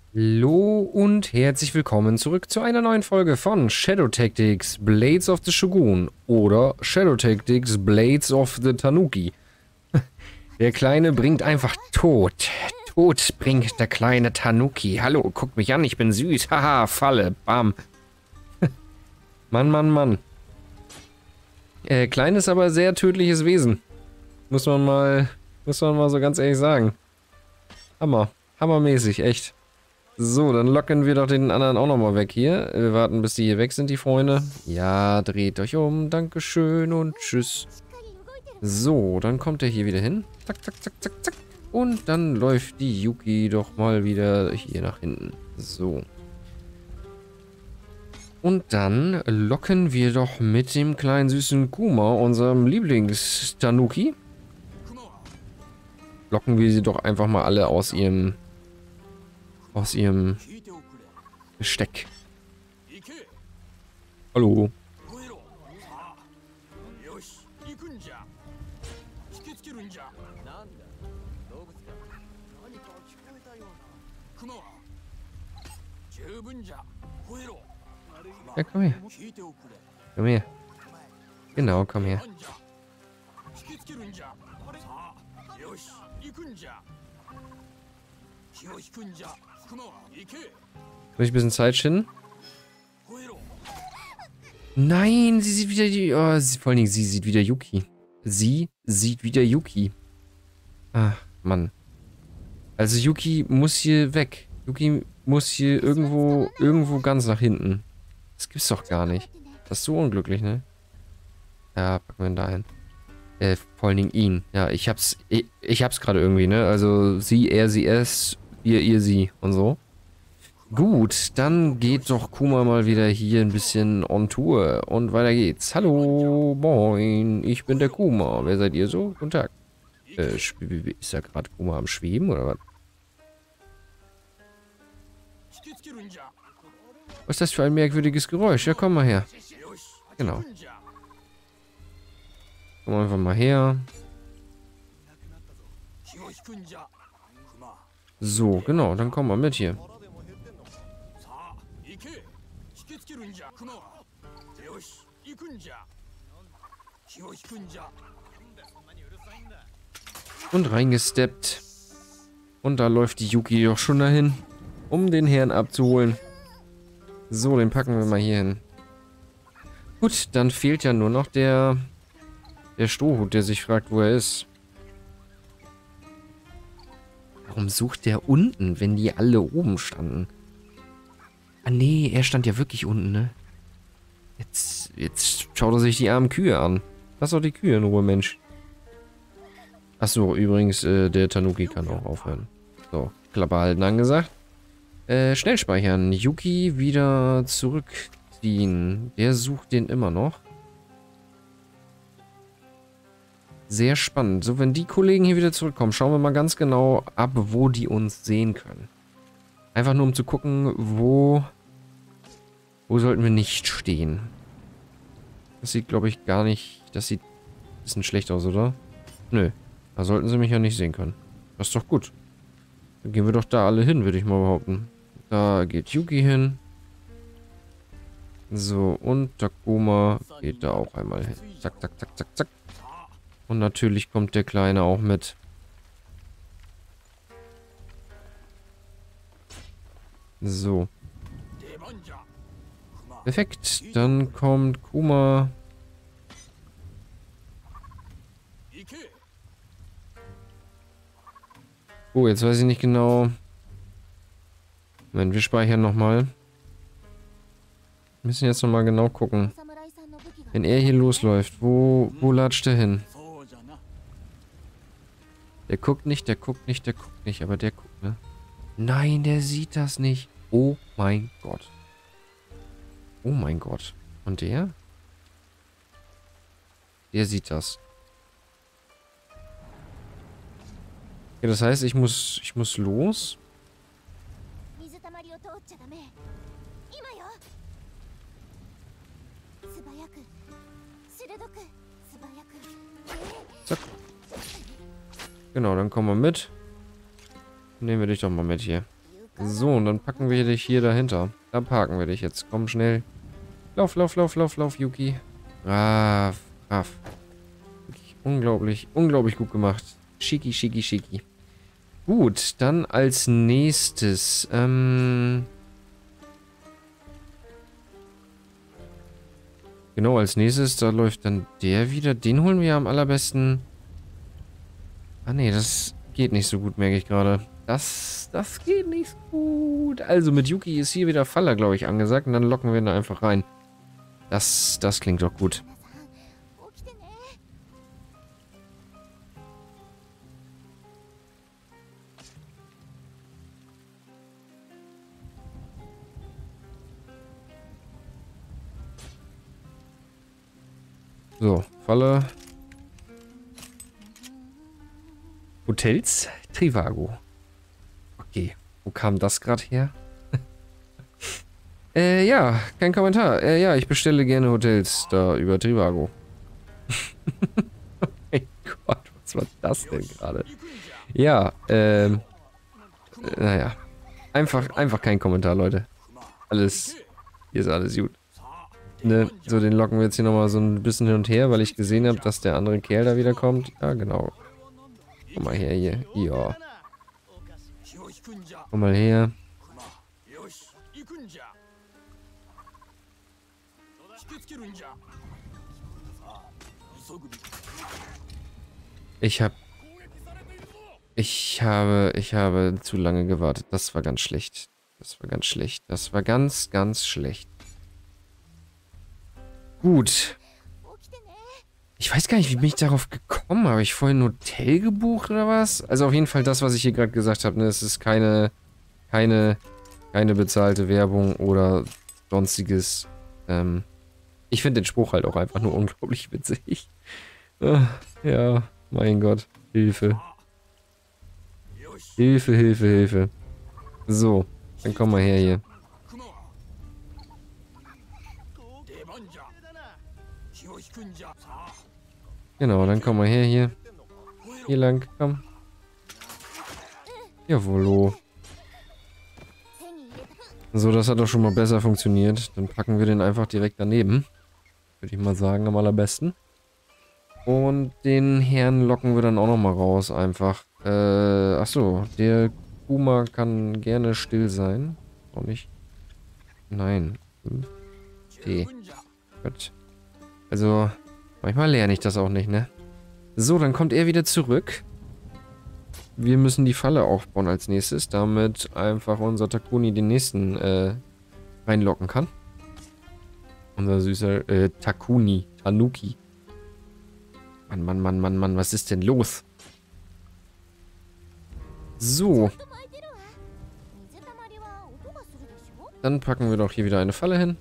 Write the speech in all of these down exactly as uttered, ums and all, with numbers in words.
Hallo und herzlich willkommen zurück zu einer neuen Folge von Shadow Tactics Blades of the Shogun oder Shadow Tactics Blades of the Tanuki. Der Kleine bringt einfach Tod. Tod bringt der kleine Tanuki. Hallo, guck mich an, ich bin süß. Haha, Falle. Bam. Mann, Mann, Mann. Äh, kleines, aber sehr tödliches Wesen. Muss man mal, muss man mal so ganz ehrlich sagen. Hammer. Hammermäßig, echt. So, dann locken wir doch den anderen auch nochmal weg hier. Wir warten, bis die hier weg sind, die Freunde. Ja, dreht euch um. Dankeschön und tschüss. So, dann kommt er hier wieder hin. Zack, zack, zack, zack, zack. Und dann läuft die Yuki doch mal wieder hier nach hinten. So. Und dann locken wir doch mit dem kleinen süßen Kuma, unserem Lieblings-Tanuki. Locken wir sie doch einfach mal alle aus ihrem... aus ihrem Besteck. Hallo. Ja, komm her. Komm her. Genau, komm her. Soll ich ein bisschen Zeit schinden? Nein, sie sieht wieder die... Oh, sie, vor allen Dingen, sie sieht wieder Yuki. Sie sieht wieder Yuki. Ach, Mann. Also Yuki muss hier weg. Yuki muss hier irgendwo, irgendwo ganz nach hinten. Das gibt's doch gar nicht. Das ist so unglücklich, ne? Ja, packen wir ihn da hin. Äh, vor allen Dingen ihn. Ja, ich hab's, ich, ich hab's gerade irgendwie, ne? Also sie, er, sie, es, ihr, ihr, sie und so. Gut, dann geht doch Kuma mal wieder hier ein bisschen on Tour und weiter geht's. Hallo, moin, ich bin der Kuma. Wer seid ihr so? Guten Tag. Äh, ist da gerade Kuma am Schweben oder was? Was ist das für ein merkwürdiges Geräusch? Ja, komm mal her. Genau. Komm einfach mal her. So, genau, dann komm mal mit hier. Und reingesteppt. Und da läuft die Yuki doch schon dahin, um den Herrn abzuholen. So, den packen wir mal hier hin. Gut, dann fehlt ja nur noch der, der Strohhut, der sich fragt, wo er ist. Warum sucht der unten, wenn die alle oben standen? Ah nee, er stand ja wirklich unten, ne? Jetzt, jetzt schaut er sich die armen Kühe an. Lass doch die Kühe in Ruhe, Mensch. Achso, übrigens, äh, der Tanuki kann auch aufhören. So, Klappe halten angesagt. Äh, schnell speichern. Yuki wieder zurückziehen. Der sucht den immer noch. Sehr spannend. So, wenn die Kollegen hier wieder zurückkommen, schauen wir mal ganz genau ab, wo die uns sehen können. Einfach nur, um zu gucken, wo... Wo sollten wir nicht stehen? Das sieht, glaube ich, gar nicht... Das sieht ein bisschen schlecht aus, oder? Nö. Da sollten sie mich ja nicht sehen können. Das ist doch gut. Dann gehen wir doch da alle hin, würde ich mal behaupten. Da geht Yuki hin. So, und Takuma geht da auch einmal hin. Zack, zack, zack, zack, zack. Und natürlich kommt der Kleine auch mit. So. Perfekt. Dann kommt Kuma. Oh, jetzt weiß ich nicht genau. Moment, wir speichern nochmal. Wir müssen jetzt nochmal genau gucken. Wenn er hier losläuft, wo, wo latscht er hin? Der guckt nicht, der guckt nicht, der guckt nicht, aber der guckt, ne? Nein, der sieht das nicht. Oh mein Gott. Oh mein Gott. Und der? Der sieht das. Ja, das heißt, ich muss, ich muss los. Zack. Genau, dann kommen wir mit. Nehmen wir dich doch mal mit hier. So, und dann packen wir dich hier dahinter. Da parken wir dich jetzt. Komm schnell. Lauf, lauf, lauf, lauf, lauf, Yuki. Brav, brav. Wirklich unglaublich, unglaublich gut gemacht. Schicki, schicki, schicki. Gut, dann als nächstes, ähm... Genau, als nächstes, da läuft dann der wieder. Den holen wir am allerbesten... Ah, nee, das geht nicht so gut, merke ich gerade. Das, das geht nicht so gut. Also mit Yuki ist hier wieder Faller, glaube ich, angesagt. Und dann locken wir ihn da einfach rein. Das, das klingt doch gut. So, Falle. Hotels Trivago. Okay, wo kam das gerade her? äh, ja, kein Kommentar. Äh, ja, ich bestelle gerne Hotels da über Trivago. Oh mein Gott, was war das denn gerade? Ja, ähm, äh, naja. Einfach, einfach kein Kommentar, Leute. Alles, hier ist alles gut. Ne, so, den locken wir jetzt hier nochmal so ein bisschen hin und her, weil ich gesehen habe, dass der andere Kerl da wieder kommt. Ja, genau. Komm mal her hier. Ja. Komm mal her. Ich hab... Ich habe... Ich habe zu lange gewartet. Das war ganz schlecht. Das war ganz schlecht. Das war ganz, ganz schlecht. Gut. Ich weiß gar nicht, wie bin ich darauf gekommen? Habe ich vorhin ein Hotel gebucht oder was? Also auf jeden Fall das, was ich hier gerade gesagt habe. Ne? Es ist keine, keine, keine bezahlte Werbung oder sonstiges. Ähm, ich finde den Spruch halt auch einfach nur unglaublich witzig. Ah, ja, mein Gott. Hilfe. Hilfe, Hilfe, Hilfe. So, dann komm mal her hier. Genau, dann komm mal her hier. Hier lang, komm. Jawollo. So, das hat doch schon mal besser funktioniert. Dann packen wir den einfach direkt daneben. Würde ich mal sagen, am allerbesten. Und den Herrn locken wir dann auch nochmal raus, einfach. Äh, achso, der Kuma kann gerne still sein. Auch nicht. Nein. Okay. Gut. Also, manchmal lerne ich das auch nicht, ne? So, dann kommt er wieder zurück. Wir müssen die Falle aufbauen als nächstes, damit einfach unser Takuni den nächsten äh, reinlocken kann. Unser süßer äh, Takuni, Tanuki. Mann, Mann, Mann, Mann, Mann, was ist denn los? So. Dann packen wir doch hier wieder eine Falle hin.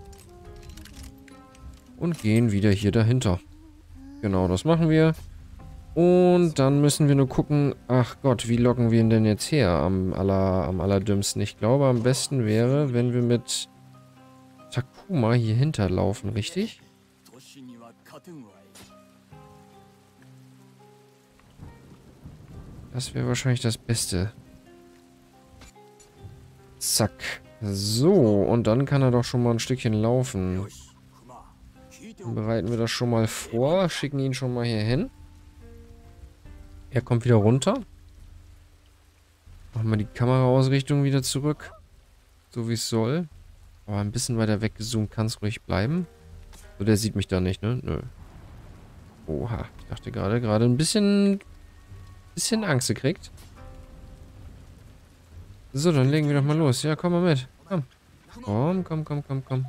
Und gehen wieder hier dahinter. Genau, das machen wir. Und dann müssen wir nur gucken, ach Gott, wie locken wir ihn denn jetzt her am, aller, am allerdümmsten? Ich glaube, am besten wäre, wenn wir mit Takuma hier hinterlaufen, richtig? Das wäre wahrscheinlich das Beste. Zack. So, und dann kann er doch schon mal ein Stückchen laufen. Dann bereiten wir das schon mal vor, schicken ihn schon mal hier hin. Er kommt wieder runter. Machen wir die Kameraausrichtung wieder zurück. So wie es soll. Aber ein bisschen weiter weggezoomt kann es ruhig bleiben. So, der sieht mich da nicht, ne? Nö. Oha, ich dachte gerade, gerade ein bisschen, bisschen Angst gekriegt. So, dann legen wir doch mal los. Ja, komm mal mit. Komm. Komm, komm, komm, komm, komm.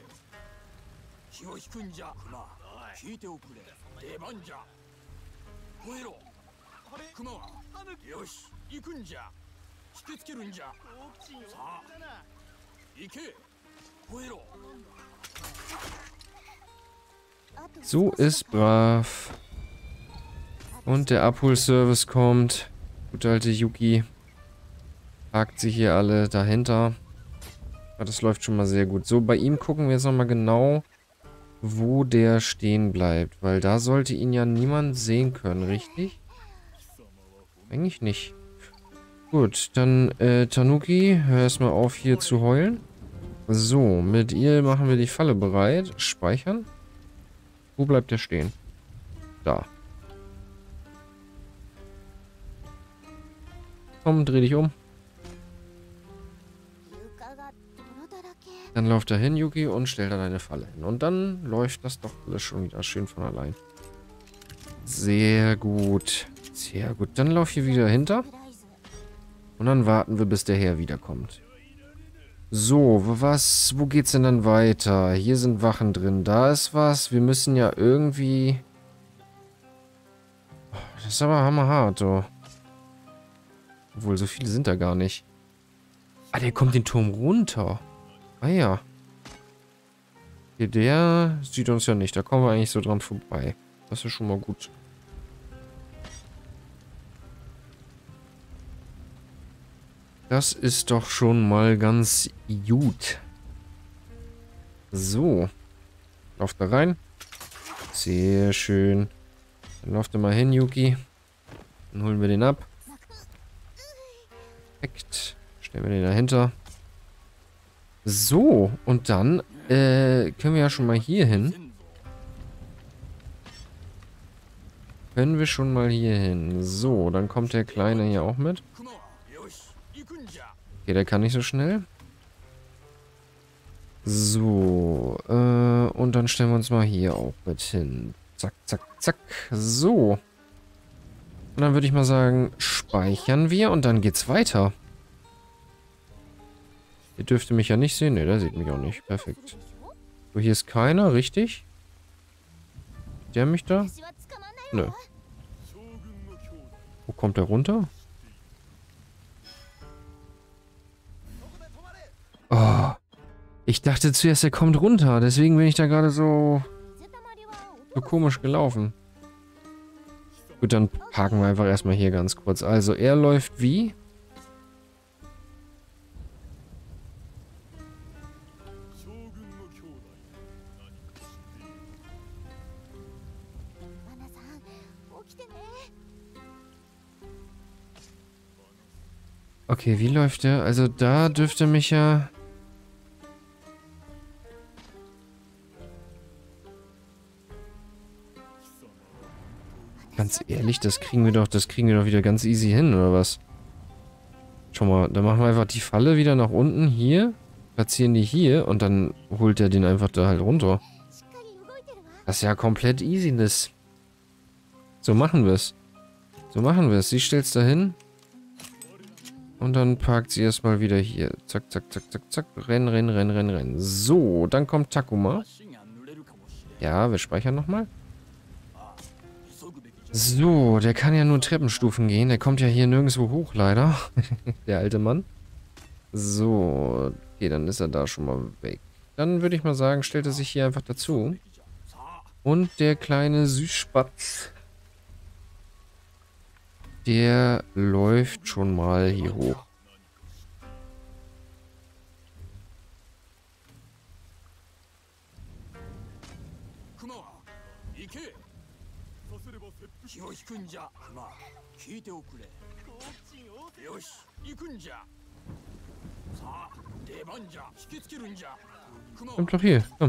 So ist brav. Und der Abholservice kommt. Gute alte Yuki. Packt sich hier alle dahinter. Ja, das läuft schon mal sehr gut. So, bei ihm gucken wir jetzt nochmal genau, wo der stehen bleibt. Weil da sollte ihn ja niemand sehen können, richtig? Eigentlich nicht. Gut, dann äh, Tanuki, hör erstmal auf hier zu heulen. So, mit ihr machen wir die Falle bereit. Speichern. Wo bleibt der stehen? Da. Komm, dreh dich um. Dann lauf da hin, Yuki, und stell da deine Falle hin. Und dann läuft das doch alles schon wieder schön von allein. Sehr gut. Sehr gut. Dann lauf hier wieder hinter. Und dann warten wir, bis der Herr wiederkommt. So, was, wo geht's denn dann weiter? Hier sind Wachen drin. Da ist was. Wir müssen ja irgendwie... Das ist aber hammerhart, oh. Obwohl, so viele sind da gar nicht. Ah, der kommt den Turm runter. Ah ja. Hier, der sieht uns ja nicht. Da kommen wir eigentlich so dran vorbei. Das ist schon mal gut. Das ist doch schon mal ganz gut. So. Lauft da rein. Sehr schön. Dann lauft er mal hin, Yuki. Dann holen wir den ab. Perfekt. Stellen wir den dahinter. So. Und dann äh, können wir ja schon mal hier hin. Können wir schon mal hier hin. So, dann kommt der Kleine hier auch mit. Okay, der kann nicht so schnell. So, äh, und dann stellen wir uns mal hier auch mit hin. Zack, zack, zack. So. Und dann würde ich mal sagen, speichern wir und dann geht's weiter. Ihr dürft mich ja nicht sehen. Ne, der sieht mich auch nicht. Perfekt. So, hier ist keiner, richtig? Der mich da? Nö. Wo kommt der runter? Oh. Ich dachte zuerst, er kommt runter. Deswegen bin ich da gerade so... so komisch gelaufen. Gut, dann parken wir einfach erstmal hier ganz kurz. Also, er läuft wie? Okay, wie läuft er? Also, da dürfte mich ja... Ganz ehrlich, das kriegen wir doch, das kriegen wir doch wieder ganz easy hin, oder was? Schau mal, dann machen wir einfach die Falle wieder nach unten, hier. Platzieren die hier und dann holt er den einfach da halt runter. Das ist ja komplett easyness. So machen wir es. So machen wir es. Sie stellt es da hin. Und dann parkt sie erstmal wieder hier. Zack, zack, zack, zack, zack. Renn, renn, renn, renn, renn. So, dann kommt Takuma. Ja, wir speichern nochmal. So, der kann ja nur Treppenstufen gehen. Der kommt ja hier nirgendwo hoch, leider. Der alte Mann. So, okay, dann ist er da schon mal weg. Dann würde ich mal sagen, stellt er sich hier einfach dazu. Und der kleine Süßspatz, der läuft schon mal hier hoch. Kommt doch hier, komm.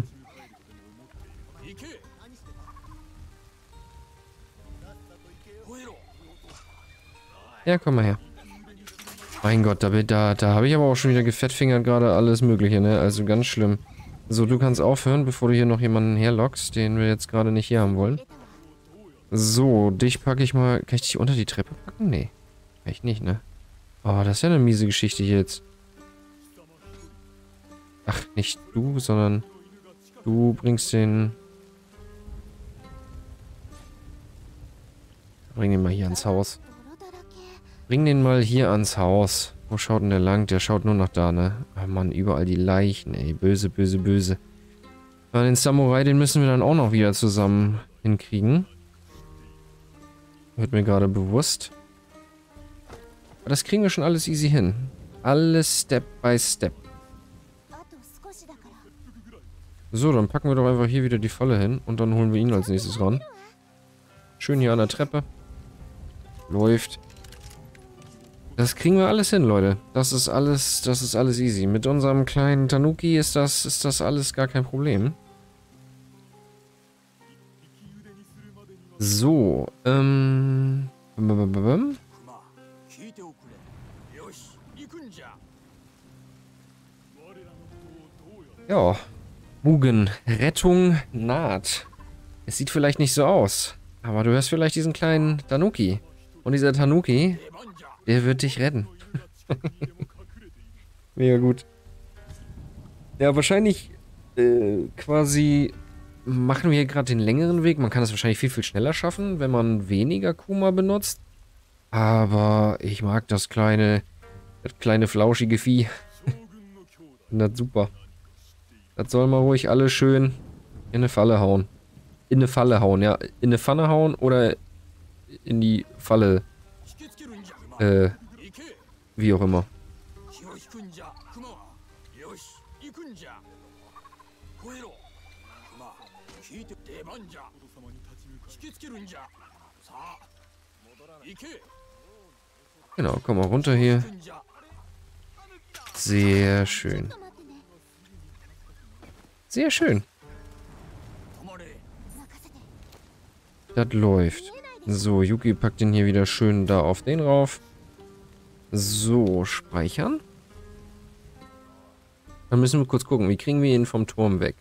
Ja, komm mal her. Mein Gott, da, da, da habe ich aber auch schon wieder gefettfingert gerade alles mögliche, ne? Also ganz schlimm. So, du kannst aufhören, bevor du hier noch jemanden herlockst, den wir jetzt gerade nicht hier haben wollen. So, dich packe ich mal... Kann ich dich unter die Treppe packen? Nee. Kann ich nicht, ne? Oh, das ist ja eine miese Geschichte hier jetzt. Ach, nicht du, sondern... Du bringst den... Bring den mal hier ans Haus. Bring den mal hier ans Haus. Wo schaut denn der lang? Der schaut nur nach da, ne? Oh Mann, überall die Leichen, ey. Böse, böse, böse. Aber den Samurai, den müssen wir dann auch noch wieder zusammen hinkriegen. Wird mir gerade bewusst. Aber das kriegen wir schon alles easy hin. Alles Step by Step. So, dann packen wir doch einfach hier wieder die Falle hin. Und dann holen wir ihn als nächstes ran. Schön hier an der Treppe. Läuft. Das kriegen wir alles hin, Leute. Das ist alles, das ist alles easy. Mit unserem kleinen Tanuki ist das, ist das alles gar kein Problem. So, ähm... Ja, Mugen, Rettung naht. Es sieht vielleicht nicht so aus, aber du hörst vielleicht diesen kleinen Tanuki. Und dieser Tanuki, der wird dich retten. Mega gut. Ja, wahrscheinlich äh, quasi machen wir hier gerade den längeren Weg. Man kann das wahrscheinlich viel, viel schneller schaffen, wenn man weniger Kuma benutzt. Aber ich mag das kleine, das kleine flauschige Vieh. Das ist super. Das soll mal ruhig alle schön in eine Falle hauen. In eine Falle hauen, ja. In eine Pfanne hauen oder in die Falle. Äh, wie auch immer. Genau, komm mal runter hier. Sehr schön. Sehr schön. Das läuft. So, Yuki packt den hier wieder schön da auf den rauf. So, speichern. Dann müssen wir kurz gucken, wie kriegen wir ihn vom Turm weg?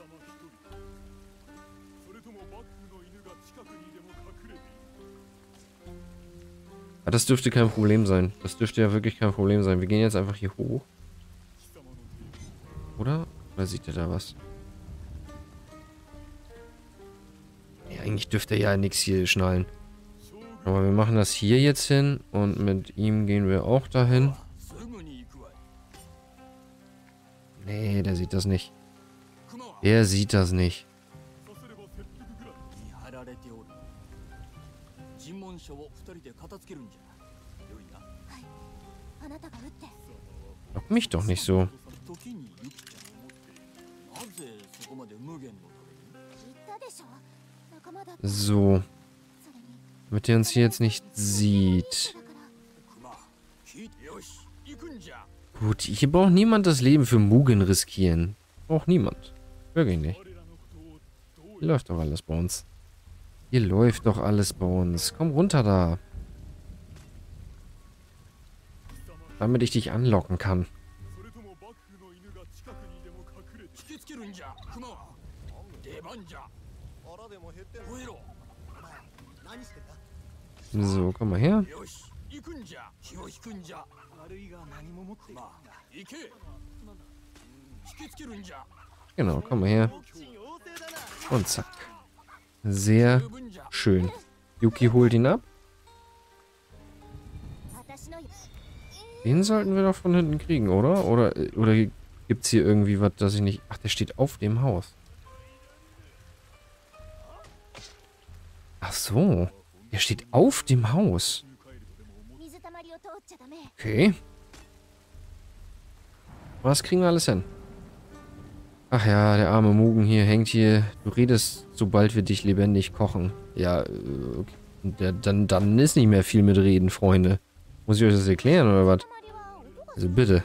Ah, das dürfte kein Problem sein. Das dürfte ja wirklich kein Problem sein. Wir gehen jetzt einfach hier hoch. Oder? Oder sieht er da was? Ja, eigentlich dürfte er ja nichts hier schnallen. Aber wir machen das hier jetzt hin und mit ihm gehen wir auch dahin. Nee, der sieht das nicht. Der sieht das nicht. Lock mich doch nicht so. So. Damit er uns hier jetzt nicht sieht. Gut, hier braucht niemand das Leben für Mugen riskieren. Braucht niemand. Wirklich nicht. Hier läuft doch alles bei uns. Hier läuft doch alles bei uns. Komm runter da. Damit ich dich anlocken kann. So, komm mal her. Genau, komm mal her. Und zack. Sehr schön. Yuki holt ihn ab. Den sollten wir doch von hinten kriegen, oder? Oder, oder gibt es hier irgendwie was, das ich nicht... Ach, der steht auf dem Haus. Ach so. Der steht auf dem Haus. Okay. Was kriegen wir alles hin? Ach ja, der arme Mugen hier hängt hier. Du redest, sobald wir dich lebendig kochen. Ja, okay. dann, dann ist nicht mehr viel mit reden, Freunde. Muss ich euch das erklären, oder was? Also bitte.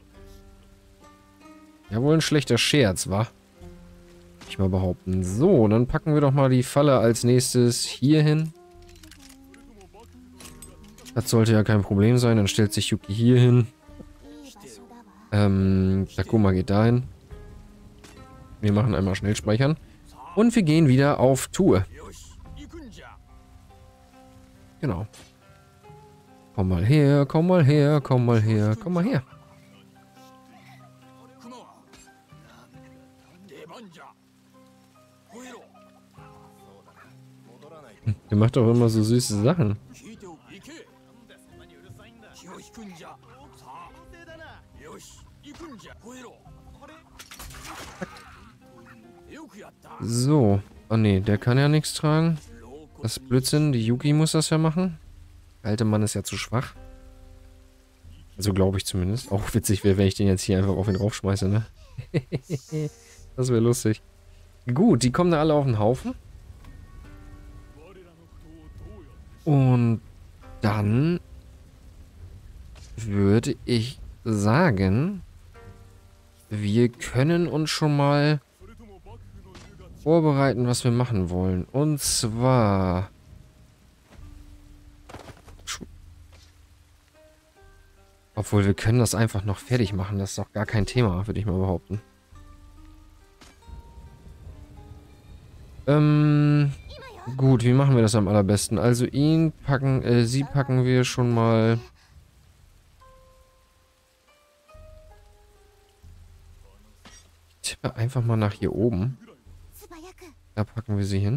Ja, wohl ein schlechter Scherz, wa? Ich mal behaupten. So, dann packen wir doch mal die Falle als nächstes hier hin. Das sollte ja kein Problem sein. Dann stellt sich Yuki hier hin. Ähm, Takuma geht dahin. Wir machen einmal schnell speichern. Und wir gehen wieder auf Tour. Genau. Komm mal her, komm mal her, komm mal her, komm mal her. Hm, der macht doch immer so süße Sachen. So. Oh ne, der kann ja nichts tragen. Das ist Blödsinn. Die Yuki muss das ja machen. Der alte Mann ist ja zu schwach. Also glaube ich zumindest. Auch witzig wäre, wenn ich den jetzt hier einfach auf ihn raufschmeiße, ne? Das wäre lustig. Gut, die kommen da alle auf den Haufen. Und dann würde ich sagen, wir können uns schon mal vorbereiten, was wir machen wollen. Und zwar... Obwohl, wir können das einfach noch fertig machen. Das ist doch gar kein Thema, würde ich mal behaupten. Ähm... Gut, wie machen wir das am allerbesten? Also ihn packen, äh, sie packen wir schon mal... Ich tippe einfach mal nach hier oben. Da packen wir sie hin.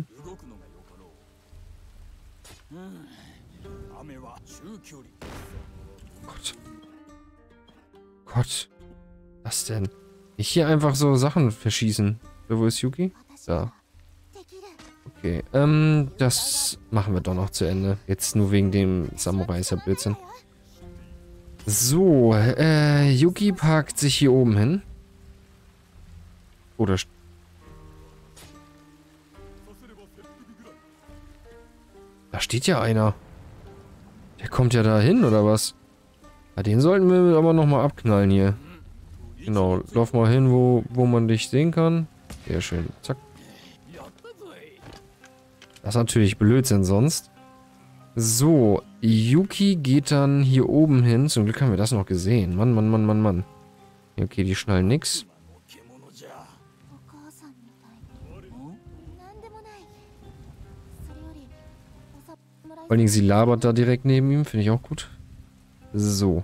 Gott. Gott. Was denn? Nicht hier einfach so Sachen verschießen. So, wo ist Yuki? Da. Okay, ähm, das machen wir doch noch zu Ende. Jetzt nur wegen dem Samurai ist ja Blödsinn. So, äh, Yuki parkt sich hier oben hin. Oder... Da steht ja einer. Der kommt ja da hin, oder was? Ja, den sollten wir aber nochmal abknallen hier. Genau, lauf mal hin, wo, wo man dich sehen kann. Sehr schön. Zack. Das ist natürlich Blödsinn sonst. So, Yuki geht dann hier oben hin. Zum Glück haben wir das noch gesehen. Mann, Mann, Mann, Mann, Mann. Okay, die schnallen nix. Vor allen Dingen, sie labert da direkt neben ihm. Finde ich auch gut. So.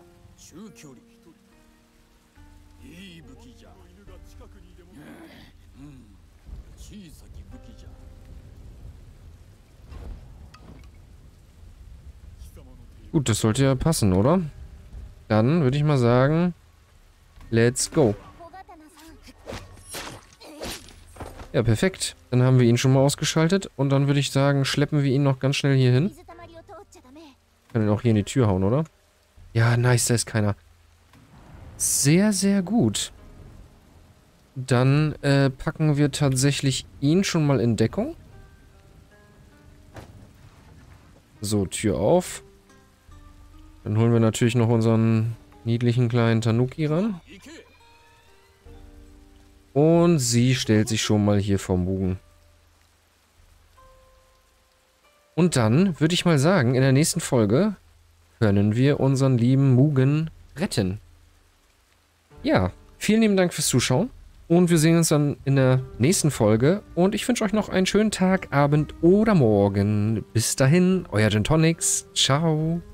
Gut, das sollte ja passen, oder? Dann würde ich mal sagen, let's go. Ja, perfekt. Dann haben wir ihn schon mal ausgeschaltet. Und dann würde ich sagen, schleppen wir ihn noch ganz schnell hier hin. Können ihn auch hier in die Tür hauen, oder? Ja, nice, da ist keiner. Sehr, sehr gut. Dann äh, packen wir tatsächlich ihn schon mal in Deckung. So, Tür auf. Dann holen wir natürlich noch unseren niedlichen kleinen Tanuki ran. Und sie stellt sich schon mal hier vorm Mugen. Und dann würde ich mal sagen, in der nächsten Folge können wir unseren lieben Mugen retten. Ja, vielen lieben Dank fürs Zuschauen. Und wir sehen uns dann in der nächsten Folge. Und ich wünsche euch noch einen schönen Tag, Abend oder Morgen. Bis dahin, euer Gin Tonics. Ciao.